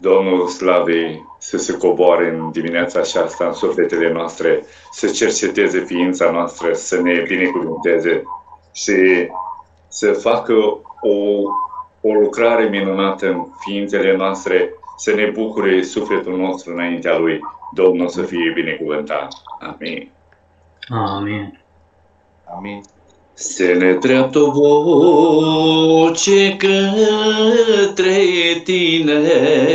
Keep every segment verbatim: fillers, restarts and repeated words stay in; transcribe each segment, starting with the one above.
Domnul Slavei să se coboare în dimineața aceasta în sufletele noastre, să cerceteze ființa noastră, să ne binecuvânteze și să facă o, o lucrare minunată în ființele noastre, să ne bucure sufletul nostru înaintea Lui. Domnul să fie binecuvântat. Amin. Amin. Amin. Se ne dreaptă voce către tine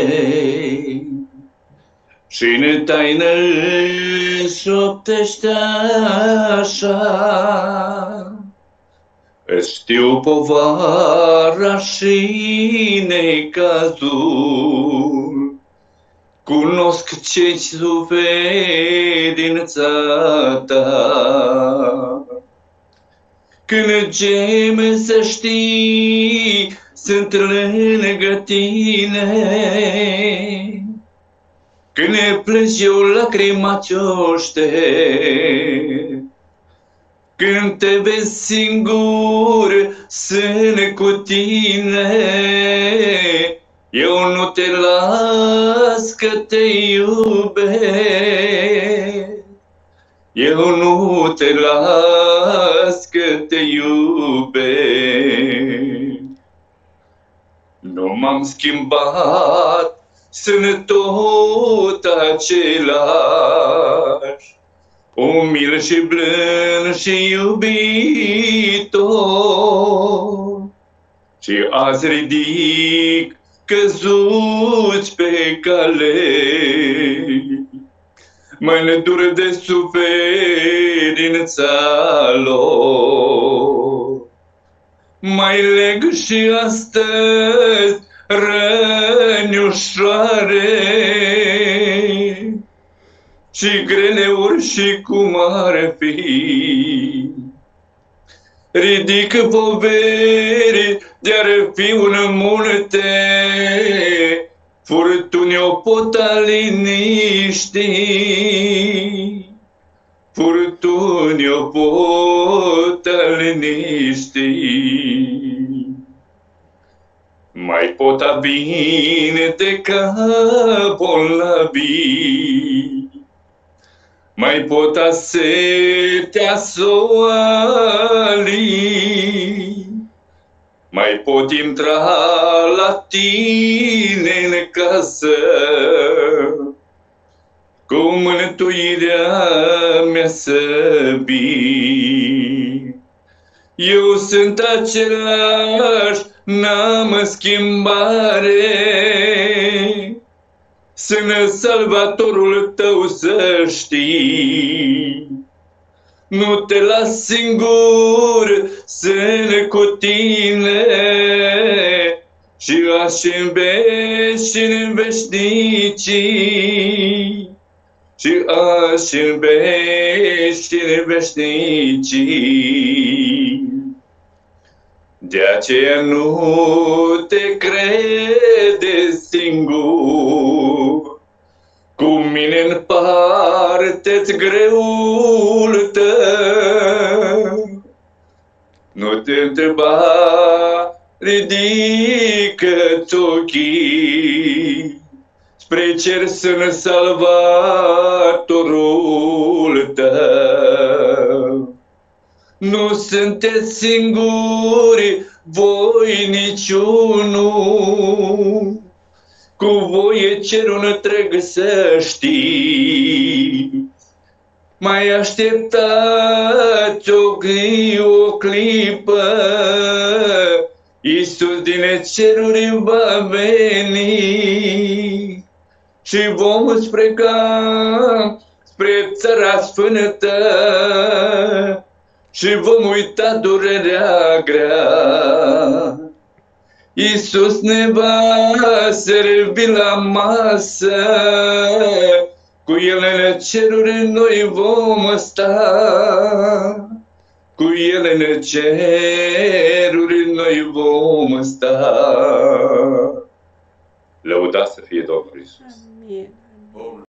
și ne taină șoptește așa. Îți știu povara și necazul, cunosc ce-i suferința ta. Când geme să știi, sunt lângă tine. Când ne plângi eu lacrima cioște, când te vezi singur, sunt cu tine. Eu nu te las că te iubesc. Eu nu te las că te iubesc. Nu m-am schimbat, sunt tot același, umil și blând și iubitor. Și azi ridic căzuți pe cale, mă îndur de suferința lor. Mai leg și astăzi răni ușoare și greleuri și cum ar fi. Ridic poveri de-ar fi un multe, furtuni o pot liniști, furtuni o pot liniști. Mai pot a vindeca bolnabii, mai pot a setea soali, mai pot intra la tine în casă, cu mântuirea mea să vii. Eu sunt același, n-am schimbare, sunt salvatorul tău să știi. Nu te las singur, sunt cu tine și aș în veci și în veșnicii, și aș în veci și în veșnicii. De aceea nu te crede singur, cu mine în parte-ți greul tău. Nu te întreba, ridică-ți ochii spre cer, sunt salvatorul tău. Nu sunteți singuri, voi niciunul, cu voi e cerul întreg să știi. Mai așteptați o, o clipă, Iisus din ceruri va veni și vom pleca spre țara sfântă și vom uita durerea grea. Iisus ne va servi la masă, cu El în ceruri noi vom sta, cu El în ceruri noi vom sta. Lăudați să fie Domnul Iisus. Amin.